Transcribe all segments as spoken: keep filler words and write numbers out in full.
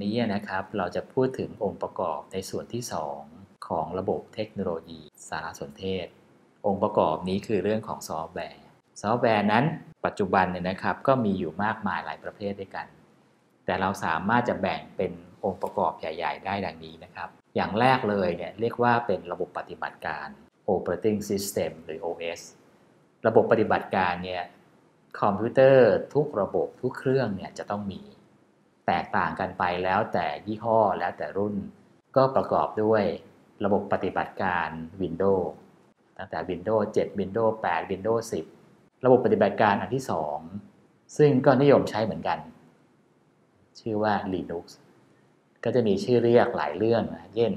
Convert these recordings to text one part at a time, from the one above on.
นี้นะครับเราจะพูดถึงองค์ประกอบในส่วนที่สองของระบบเทคโนโลยีสารสนเทศองค์ประกอบนี้คือเรื่องของซอฟต์แวร์ซอฟต์แวร์นั้นปัจจุบันเนี่ยนะครับก็มีอยู่มากมายหลายประเภทด้วยกันแต่เราสามารถจะแบ่งเป็นองค์ประกอบใหญ่ๆได้ดังนี้นะครับอย่างแรกเลยเนี่ยเรียกว่าเป็นระบบปฏิบัติการ Operating System หรือ โอ เอส ระบบปฏิบัติการเนี่ยคอมพิวเตอร์ทุกระบบทุกเครื่องเนี่ยจะต้องมีแตกต่างกันไปแล้วแต่ยี่ห้อแล้วแต่รุ่นก็ประกอบด้วยระบบปฏิบัติการ Windows ตั้งแต่ Windows เจ็ด Windows แปด Windows สิบ ระบบปฏิบัติการอันที่สองซึ่งก็นิยมใช้เหมือนกันชื่อว่า Linux ก็จะมีชื่อเรียกหลายเรื่องนะเช่น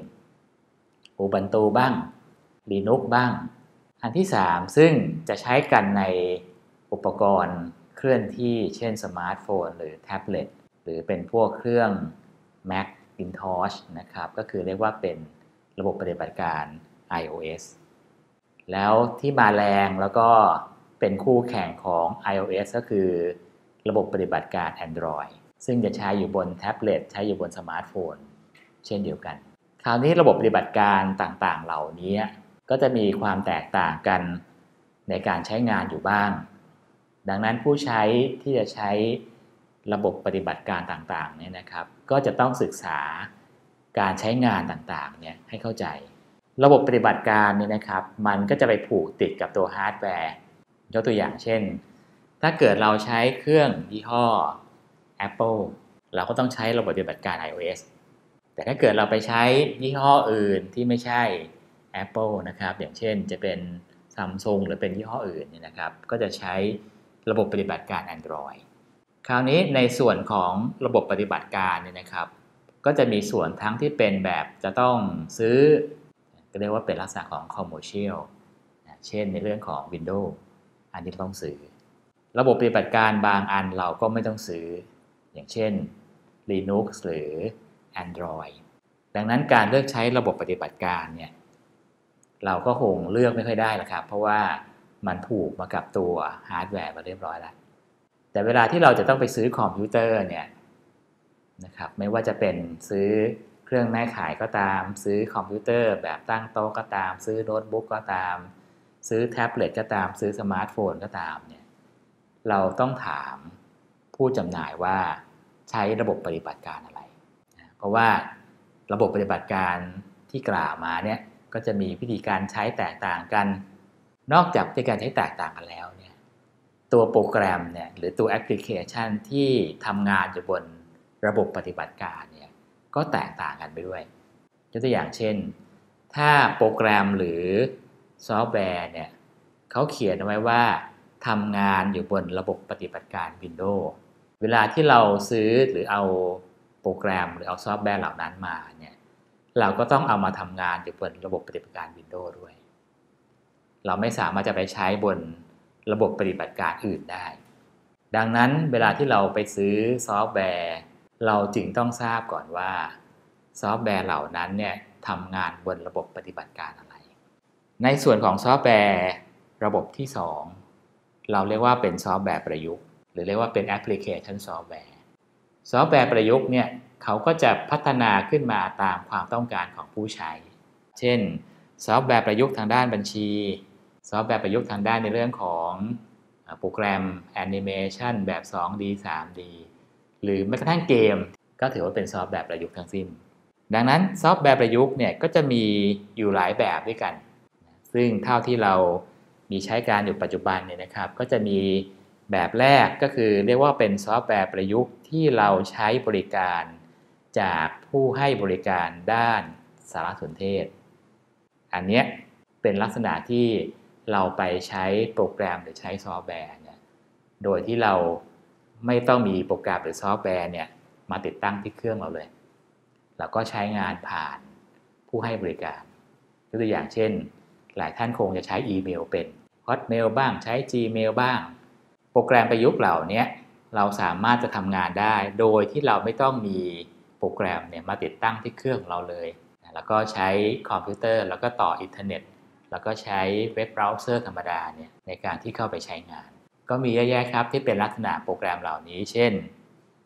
Ubuntu บ้าง Linux บ้างอันที่สามซึ่งจะใช้กันในอุปกรณ์เคลื่อนที่เช่นสมาร์ทโฟนหรือแท็บเล็ตหรือเป็นพวกเครื่อง Macintosh นะครับก็คือเรียกว่าเป็นระบบปฏิบัติการ iOS แล้วที่มาแรงแล้วก็เป็นคู่แข่งของ iOS ก็คือระบบปฏิบัติการ Android ซึ่งจะใช้อยู่บนแท็บเล็ตใช้อยู่บนสมาร์ทโฟนเช่นเดียวกันคราวนี้ระบบปฏิบัติการต่างๆเหล่านี้ก็จะมีความแตกต่างกันในการใช้งานอยู่บ้างดังนั้นผู้ใช้ที่จะใช้ระบบปฏิบัติการต่างๆเนี่ยนะครับก็จะต้องศึกษาการใช้งานต่างๆเนี่ยให้เข้าใจระบบปฏิบัติการเนี่ยนะครับมันก็จะไปผูกติดกับตัวฮาร์ดแวร์ยกตัวอย่างเช่นถ้าเกิดเราใช้เครื่องยี่ห้อ Apple เราก็ต้องใช้ระบบปฏิบัติการ iOS แต่ถ้าเกิดเราไปใช้ยี่ห้ออื่นที่ไม่ใช่ Apple นะครับอย่างเช่นจะเป็น Samsung หรือเป็นยี่ห้ออื่นเนี่ยนะครับก็จะใช้ระบบปฏิบัติการ Android คราวนี้ในส่วนของระบบปฏิบัติการเนี่ยนะครับก็จะมีส่วนทั้งที่เป็นแบบจะต้องซื้อก็เรียกว่าเป็นลักษณะของ Commercial เช่นในเรื่องของ Windows อันนี้ต้องซื้อระบบปฏิบัติการบางอันเราก็ไม่ต้องซื้ออย่างเช่น Linux หรือ Android ดังนั้นการเลือกใช้ระบบปฏิบัติการเนี่ยเราก็คงเลือกไม่ค่อยได้ละครับเพราะว่ามันผูกมากับตัวฮาร์ดแวร์มาเรียบร้อยแล้วแต่เวลาที่เราจะต้องไปซื้อคอมพิวเตอร์เนี่ยนะครับไม่ว่าจะเป็นซื้อเครื่องแม่ข่ายก็ตามซื้อคอมพิวเตอร์แบบตั้งโต๊ะก็ตามซื้อโน้ตบุ๊กก็ตามซื้อแท็บเล็ตก็ตามซื้อสมาร์ทโฟนก็ตามเนี่ยเราต้องถามผู้จำหน่ายว่าใช้ระบบปฏิบัติการอะไรเพราะว่าระบบปฏิบัติการที่กล่าวมาเนี่ยก็จะมีวิธีการใช้แตกต่างกันนอกจากที่การใช้แตกต่างกันแล้วเนี่ยตัวโปรแกรมเนี่ยหรือตัวแอปพลิเคชันที่ทำงานอยู่บนระบบปฏิบัติการเนี่ยก็แตกต่างกันไปด้วยยกตัวอย่างเช่นถ้าโปรแกรมหรือซอฟต์แวร์เนี่ยเขาเขียนเอาไว้ว่าทำงานอยู่บนระบบปฏิบัติการ Windows เวลาที่เราซื้อหรือเอาโปรแกรมหรือเอาซอฟต์แวร์เหล่านั้นมาเนี่ยเราก็ต้องเอามาทำงานอยู่บนระบบปฏิบัติการ Windows ด้วยเราไม่สามารถจะไปใช้บนระบบปฏิบัติการอื่นได้ดังนั้นเวลาที่เราไปซื้อซอฟต์แวร์เราจึงต้องทราบก่อนว่าซอฟต์แวร์เหล่านั้นเนี่ยทำงานบนระบบปฏิบัติการอะไรในส่วนของซอฟต์แวร์ระบบที่สองเราเรียกว่าเป็นซอฟต์แวร์ประยุกต์หรือเรียกว่าเป็นแอปพลิเคชันซอฟต์แวร์ซอฟต์แวร์ประยุกต์เนี่ยเขาก็จะพัฒนาขึ้นมาตามความต้องการของผู้ใช้เช่นซอฟต์แวร์ประยุกต์ทางด้านบัญชีซอฟต์แวร์ประยุกต์ทางด้านในเรื่องของโปรแกรมแอนิเมชันแบบ สองดี สามดี หรือแม้กระทั่งเกมก็ถือว่าเป็นซอฟต์แวร์ประยุกต์ทั้งสิ้นดังนั้นซอฟต์แวร์ประยุกต์เนี่ยก็จะมีอยู่หลายแบบด้วยกันซึ่งเท่าที่เรามีใช้การอยู่ปัจจุบันเนี่ยนะครับก็จะมีแบบแรกก็คือเรียกว่าเป็นซอฟต์แวร์ประยุกต์ที่เราใช้บริการจากผู้ให้บริการด้านสารสนเทศอันนี้เป็นลักษณะที่เราไปใช้โปรแกรมหรือใช้ซอฟต์แวร์เนี่ยโดยที่เราไม่ต้องมีโปรแกรมหรือซอฟต์แวร์เนี่ยมาติดตั้งที่เครื่องเราเลยเราก็ใช้งานผ่านผู้ให้บริการยกตัวอย่างเช่นหลายท่านคงจะใช้อีเมลเป็น Hotmail บ้างใช้ Gmail บ้างโปรแกรมประยุกต์เหล่านี้เราสามารถจะทำงานได้โดยที่เราไม่ต้องมีโปรแกรมเนี่ยมาติดตั้งที่เครื่องเราเลยแล้วก็ใช้คอมพิวเตอร์แล้วก็ต่ออินเทอร์เน็ตแล้วก็ใช้เว็บเบราว์เซอร์ธรรมดาเนี่ยในการที่เข้าไปใช้งานก็มีเยอะแยะครับที่เป็นลักษณะโปรแกรมเหล่านี้เช่น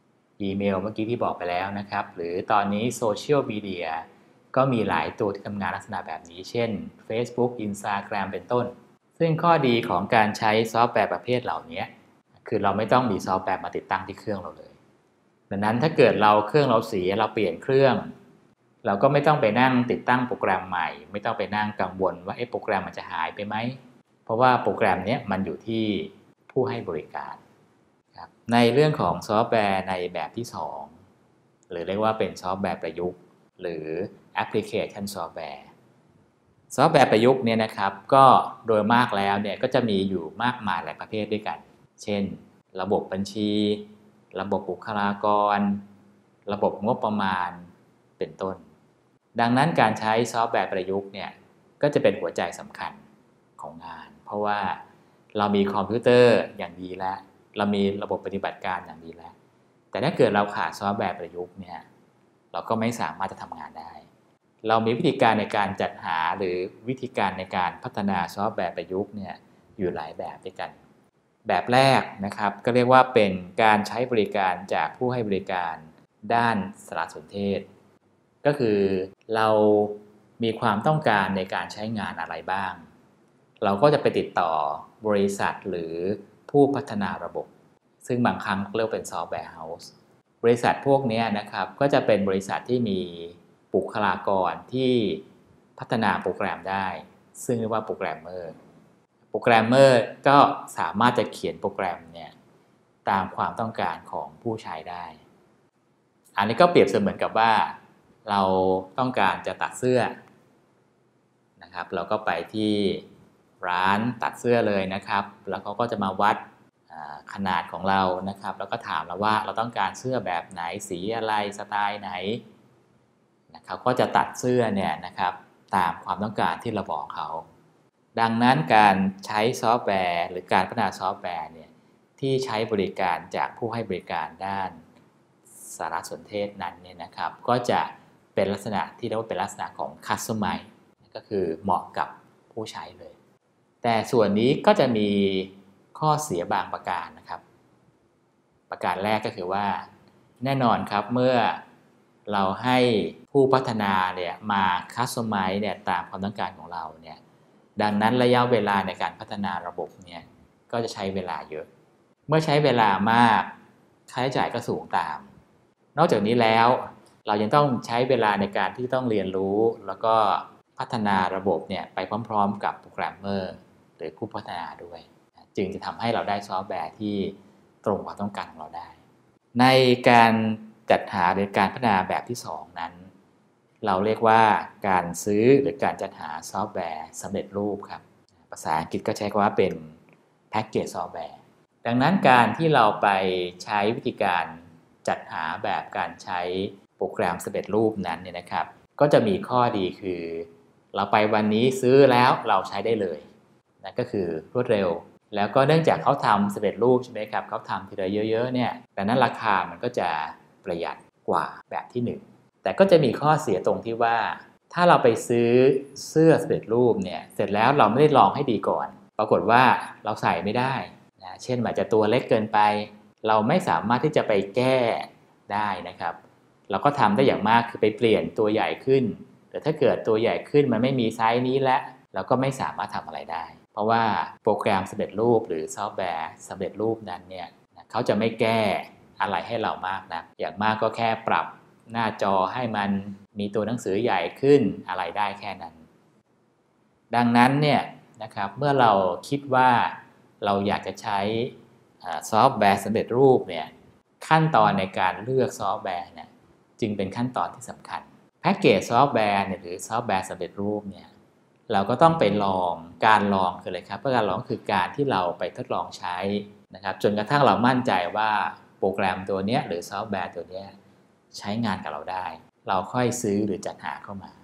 อีเมลเมื่อกี้ที่บอกไปแล้วนะครับหรือตอนนี้โซเชียลมีเดียก็มีหลายตัวที่ทำงานลักษณะแบบนี้เช่น Facebook Instagram เป็นต้นซึ่งข้อดีของการใช้ซอฟต์แวร์ประเภทเหล่านี้คือเราไม่ต้องมีซอฟต์แวร์มาติดตั้งที่เครื่องเราเลยดังนั้นถ้าเกิดเราเครื่องเราเสียเราเปลี่ยนเครื่องเราก็ไม่ต้องไปนั่งติดตั้งโปรแกรมใหม่ไม่ต้องไปนั่งกังวลว่าไอ้โปรแกรมมันจะหายไปไหมเพราะว่าโปรแกรมนี้มันอยู่ที่ผู้ให้บริการครับในเรื่องของซอฟต์แวร์ในแบบที่สองหรือเรียกว่าเป็นซอฟต์แวร์ประยุกต์หรือแอปพลิเคชันซอฟต์แวร์ซอฟต์แวร์ประยุกต์เนี่ยนะครับก็โดยมากแล้วเนี่ยก็จะมีอยู่มากมายหลายประเภทด้วยกันเช่นระบบบัญชีระบบบุคลากรระบบงบประมาณเป็นต้นดังนั้นการใช้ซอฟต์แวร์ประยุกต์เนี่ยก็จะเป็นหัวใจสำคัญของงานเพราะว่าเรามีคอมพิวเตอร์อย่างดีแล้วเรามีระบบปฏิบัติการอย่างดีแล้วแต่ถ้าเกิดเราขาดซอฟต์แวร์ประยุกต์เนี่ยเราก็ไม่สามารถจะทำงานได้เรามีวิธีการในการจัดหาหรือวิธีการในการพัฒนาซอฟต์แวร์ประยุกต์เนี่ยอยู่หลายแบบด้วยกันแบบแรกนะครับก็เรียกว่าเป็นการใช้บริการจากผู้ให้บริการด้านสารสนเทศก็คือเรามีความต้องการในการใช้งานอะไรบ้างเราก็จะไปติดต่อบริษัทหรือผู้พัฒนาระบบซึ่งบางครั้งเรียกเป็นซอฟต์แวร์เฮาส์บริษัทพวกนี้นะครับก็จะเป็นบริษัทที่มีบุคลากรที่พัฒนาโปรแกรมได้ซึ่งเรียกว่าโปรแกรมเมอร์โปรแกรมเมอร์ก็สามารถจะเขียนโปรแกรมเนี่ยตามความต้องการของผู้ใช้ได้อันนี้ก็เปรียบเสมือนกับว่าเราต้องการจะตัดเสื้อนะครับเราก็ไปที่ร้านตัดเสื้อเลยนะครับแล้วเขาก็จะมาวัดขนาดของเรานะครับแล้วก็ถามเราว่าเราต้องการเสื้อแบบไหนสีอะไรสไตล์ไหนเขาก็จะตัดเสื้อเนี่ยนะครับตามความต้องการที่เราบอกเขาดังนั้นการใช้ซอฟต์แวร์หรือการพัฒนาซอฟต์แวร์เนี่ยที่ใช้บริการจากผู้ให้บริการด้านสารสนเทศนั้นเนี่ยนะครับก็จะเป็นลักษณะที่เรียกว่าเป็นลักษณะของ Customize ก็คือเหมาะกับผู้ใช้เลยแต่ส่วนนี้ก็จะมีข้อเสียบางประการนะครับประการแรกก็คือว่าแน่นอนครับเมื่อเราให้ผู้พัฒนาเนี่ยมา Customize เนี่ยตามความต้องการของเราเนี่ยดังนั้นระยะเวลาในการพัฒนาระบบเนี่ยก็จะใช้เวลาเยอะเมื่อใช้เวลามากค่าใช้จ่ายก็สูงตามนอกจากนี้แล้วเรายังต้องใช้เวลาในการที่ต้องเรียนรู้แล้วก็พัฒนาระบบเนี่ยไปพร้อมๆกับโปรแกรมเมอร์หรือผู้พัฒนาด้วยจึงจะทำให้เราได้ซอฟต์แวร์ที่ตรงความต้องการของเราได้ในการจัดหาหรือการพัฒนาแบบที่สองนั้นเราเรียกว่าการซื้อหรือการจัดหาซอฟต์แวร์สำเร็จรูปครับภาษาอังกฤษก็ใช้คำว่าเป็น Package Software ดังนั้นการที่เราไปใช้วิธีการจัดหาแบบการใช้โปรแกรมสำเร็จรูปนั้นเนี่ยนะครับก็จะมีข้อดีคือเราไปวันนี้ซื้อแล้วเราใช้ได้เลยนั่นก็คือรวดเร็วแล้วก็เนื่องจากเขาทำสำเร็จรูปใช่ไหมครับเขาทำทีละเยอะๆเนี่ยดังนั้นราคามันก็จะประหยัดกว่าแบบที่หนึ่งแต่ก็จะมีข้อเสียตรงที่ว่าถ้าเราไปซื้อเสื้อสำเร็จรูปเนี่ยเสร็จแล้วเราไม่ได้ลองให้ดีก่อนปรากฏว่าเราใส่ไม่ได้นะเช่นอาจจะตัวเล็กเกินไปเราไม่สามารถที่จะไปแก้ได้นะครับเราก็ทำได้อย่างมากคือไปเปลี่ยนตัวใหญ่ขึ้นแต่ถ้าเกิดตัวใหญ่ขึ้นมันไม่มีไซส์นี้แล้วเราก็ไม่สามารถทำอะไรได้เพราะว่าโปรแกรมสำเร็จรูปหรือซอฟต์แวร์สำเร็จรูปนั้นเนี่ยเขาจะไม่แก้อะไรให้เรามากนะอย่างมากก็แค่ปรับหน้าจอให้มันมีตัวหนังสือใหญ่ขึ้นอะไรได้แค่นั้นดังนั้นเนี่ยนะครับเมื่อเราคิดว่าเราอยากจะใช้ซอฟต์แวร์สำเร็จรูปเนี่ยขั้นตอนในการเลือกซอฟต์แวร์เนี่ยจึงเป็นขั้นตอนที่สำคัญแพ็กเกจซอฟต์แวร์เนี่ยหรือซอฟต์แวร์สำเร็จรูปเนี่ยเราก็ต้องไปลองการลองคืออะไรครับการลองคือการที่เราไปทดลองใช้นะครับจนกระทั่งเรามั่นใจว่าโปรแกรมตัวนี้หรือซอฟต์แวร์ตัวนี้ใช้งานกับเราได้เราค่อยซื้อหรือจัดหาเข้ามา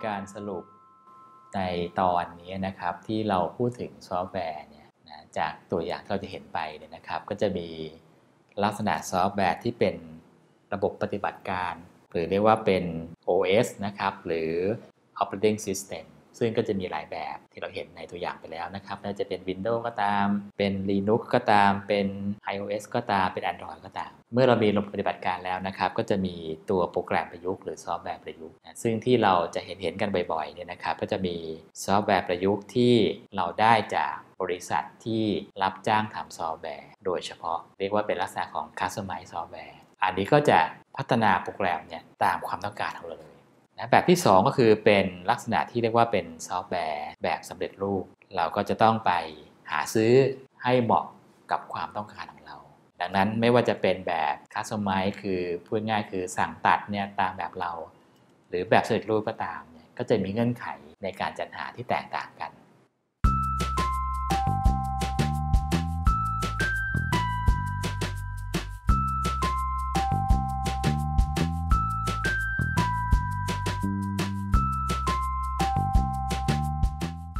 การสรุปในตอนนี้นะครับที่เราพูดถึงซอฟต์แวร์เนี่ยนะจากตัวอย่างที่เราจะเห็นไปเนี่ยนะครับก็จะมีลักษณะซอฟต์แวร์ที่เป็นระบบปฏิบัติการหรือเรียกว่าเป็น โอ เอส นะครับหรือ Operating System ซึ่งก็จะมีหลายแบบที่เราเห็นในตัวอย่างไปแล้วนะครับน่าจะเป็น Windows ก็ตามเป็น Linux ก็ตามเป็น iOS ก็ตามเป็น Android ก็ตามเมื่อเรามีระบบปฏิบัติการแล้วนะครับก็จะมีตัวโปรแกรมประยุกต์หรือซอฟต์แวร์ประยุกต์นะซึ่งที่เราจะเห็นเห็นกันบ่อยๆเนี่ยนะครับก็จะมีซอฟต์แวร์ประยุกต์ที่เราได้จากบริษัทที่รับจ้างทำซอฟต์แวร์โดยเฉพาะเรียกว่าเป็นลักษณะของ Customize Software อันนี้ก็จะพัฒนาโปรแกรมเนี่ยตามความต้องการของเราเลยนะแบบที่สองก็คือเป็นลักษณะที่เรียกว่าเป็นซอฟต์แวร์แบบสำเร็จรูปเราก็จะต้องไปหาซื้อให้เหมาะกับความต้องการของเราดังนั้นไม่ว่าจะเป็นแบบ Customize คือพูดง่ายคือสั่งตัดเนี่ยตามแบบเราหรือแบบสำเร็จรูปก็ตามเนี่ยก็จะมีเงื่อนไขในการจัดหาที่แตกต่างกัน